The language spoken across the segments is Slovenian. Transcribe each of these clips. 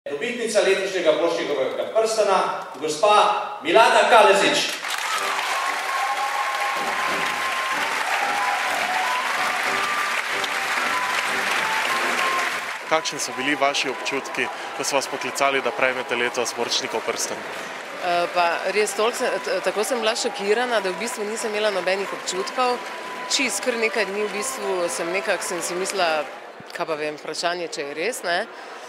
Dobitnica letošnjega Borštnikovega prstana, gospa Milada Kalezič. Kakšni so bili vaši občutki, ko so vas poklicali, da prejmete letos Borštnikov prstan? Res tako sem bila šokirana, da v bistvu nisem imela nobenih občutkov. Čist kar nekaj dni v bistvu sem si mislila, kaj pa vem, vprašanje, če je res, ne?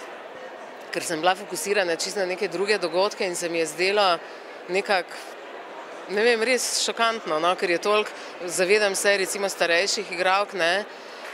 Ker sem bila fokusirana čist na neke druge dogodke in se mi je zdelo nekako, ne vem, res šokantno, no? Ker je toliko, zavedam se recimo starejših igralk, ne?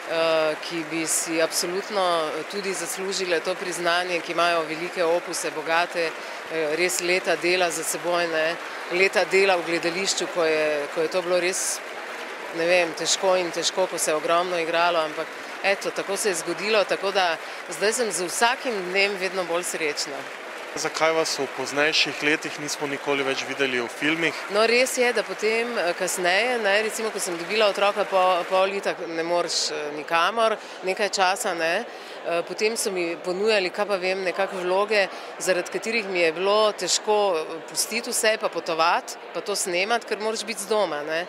Ki bi si absolutno tudi zaslužile to priznanje, ki imajo velike opuse, bogate, res leta dela za seboj, ne? Leta dela v gledališču, ko je to bilo res, ne vem, težko, ko se je ogromno igralo, ampak eto, tako se je zgodilo, tako da zdaj sem z vsakim dnem vedno bolj srečna. Zakaj vas v poznejših letih nismo nikoli več videli v filmih? No, res je, da potem kasneje, ne, recimo, ko sem dobila otroka pol leta, ne moreš nikamor, nekaj časa, ne, potem so mi ponujali, kaj pa vem, nekakve vloge, zaradi katerih mi je bilo težko pustiti vse, pa potovati, pa to snemati, ker moraš biti z doma, ne.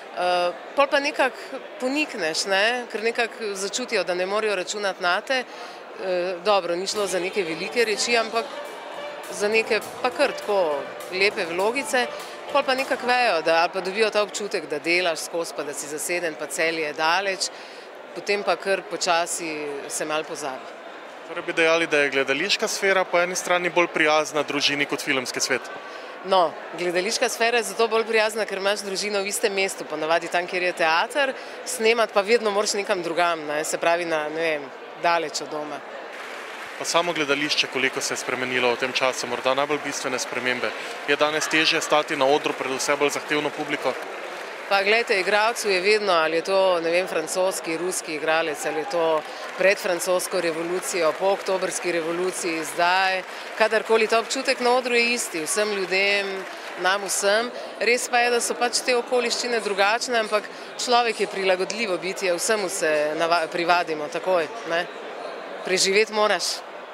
Pol pa nekako ponikneš, ne, ker nekako začutijo, da ne morejo računati nate. Dobro, ni šlo za neke velike reči, ampak za neke pa kar tako lepe vlogice, pol pa nekako vejo, ali pa dobijo ta občutek, da delaš skozi, pa da si zaseden, pa Celje je daleč, potem pa kar počasi se malo pozabi. Torej bi dejali, da je gledališka sfera po eni strani bolj prijazna družini kot filmski svet? No, gledališka sfera je zato bolj prijazna, ker imaš družino v istem mestu, ponavadi tam, kjer je teater, snemati pa vedno moraš nekam drugam, ne, se pravi na, ne vem, daleč od doma. Pa samo gledališče, koliko se je spremenilo v tem času, morda najbolj bistvene spremembe. Je danes težje stati na odru pred vse bolj zahtevno publiko? Pa gledajte, igralcu je vedno, ali je to, ne vem, francoski, ruski igralec, ali je to pred francosko revolucijo, po oktobrski revoluciji, zdaj, kadarkoli, ta občutek na odru je isti, vsem ljudem, nam vsem. Res pa je, da so pač te okoliščine drugačne, ampak človek je prilagodljivo biti, vsemu se privadimo takoj, ne? Preživeti moraš.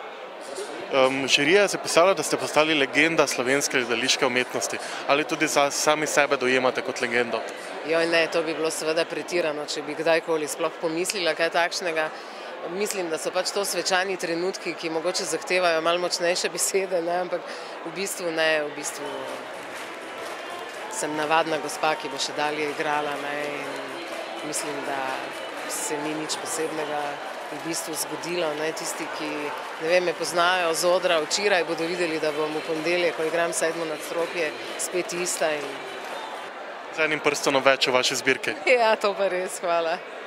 Žirija je zapisala, da ste postali legenda slovenske gledališke umetnosti. Ali tudi sami sebe dojemate kot legendo? Joj ne, to bi bilo seveda pretirano, če bi kdajkoli sploh pomislila kaj takšnega. Mislim, da so pač to svečani trenutki, ki mogoče zahtevajo malo močnejše besede, ne, ampak v bistvu ne, v bistvu sem navadna gospa, ki bo še dalje igrala, ne, in mislim, da se ni nič posebnega v bistvu zgodilo, ne, tisti, ki, ne vem, me poznajo z odra, včeraj bodo videli, da bom v ponedeljek, ko igram 7. nadstropje, spet ista in... Z enim prstanom več v vaši zbirki. Ja, to pa res, hvala.